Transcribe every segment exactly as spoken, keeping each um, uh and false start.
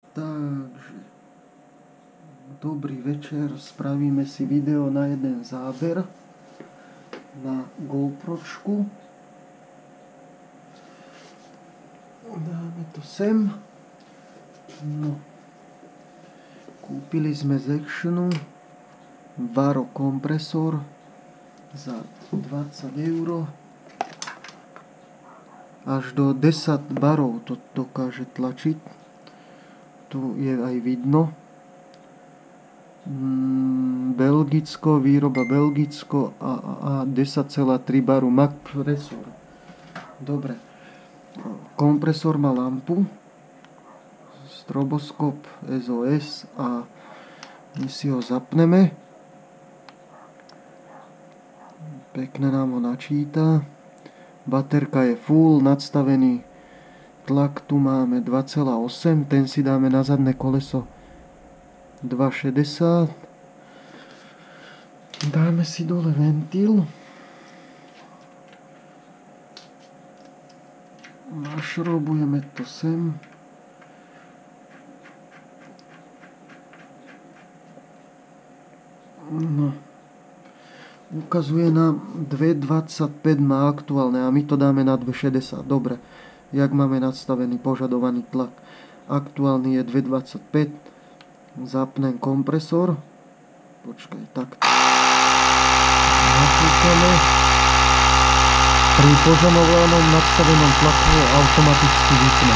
Takže dobrý večer, spravíme si video na jeden záber na GoPročku. Dáme to sem. No. Kúpili sme z Actionu Baro kompresor za dvadsať eur. Až do desať barov to dokáže tlačiť. Tu je aj vidno. Belgicko, výroba Belgicko a, a desať celá tri baru Mac presor. Dobre. Kompresor má lampu, stroboskop es ó es a my si ho zapneme. Pekne nám ho načíta. Baterka je full, nadstavený tlak tu máme dva celá osem, ten si dáme na zadné koleso dva šesťdesiat. Dáme si dole ventil. Našrobujeme to sem. No. Ukazuje nám dva dvadsaťpäť má aktuálne a my to dáme na dva šesťdesiat. Dobre. Jak máme nastavený požadovaný tlak? Aktuálny je dva dvadsaťpäť. Zapnem kompresor. Počkaj, takto. Napúkame. Pri požadovanom nastavenom tlaku automaticky vypne.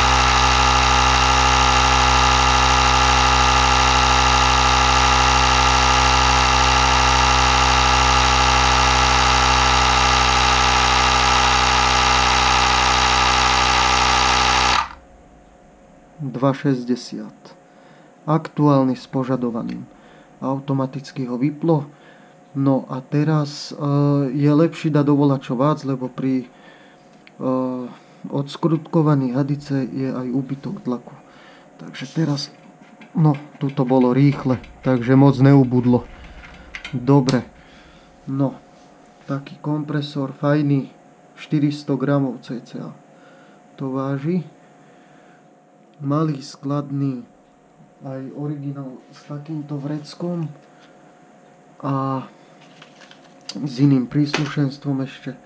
dva šesťdesiat. Aktuálny s požadovaným. Automaticky ho vyplo. No a teraz e, je lepší dať dovolačo vác, lebo pri e, odskrutkovanie hadice je aj úbytok tlaku. Takže teraz, no, tu to bolo rýchle, takže moc neubudlo. Dobre. No, taký kompresor, fajný, štyristo gramov cca. To váži. Malý, skladný, aj originál s takýmto vreckom a s iným príslušenstvom ešte.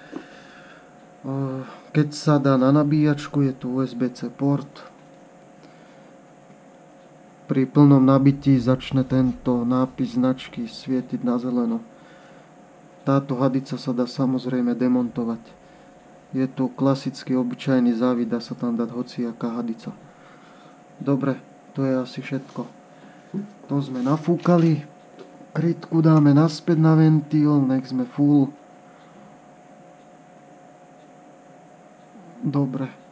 Keď sa dá na nabíjačku, je tu ú es bé cé port. Pri plnom nabití začne tento nápis značky svietiť na zeleno. Táto hadica sa dá samozrejme demontovať. Je to klasický obyčajný závit, dá sa tam dať hociaká hadica. Dobre, to je asi všetko. To sme nafúkali. Krytku dáme naspäť na ventil, nech sme full. Dobre.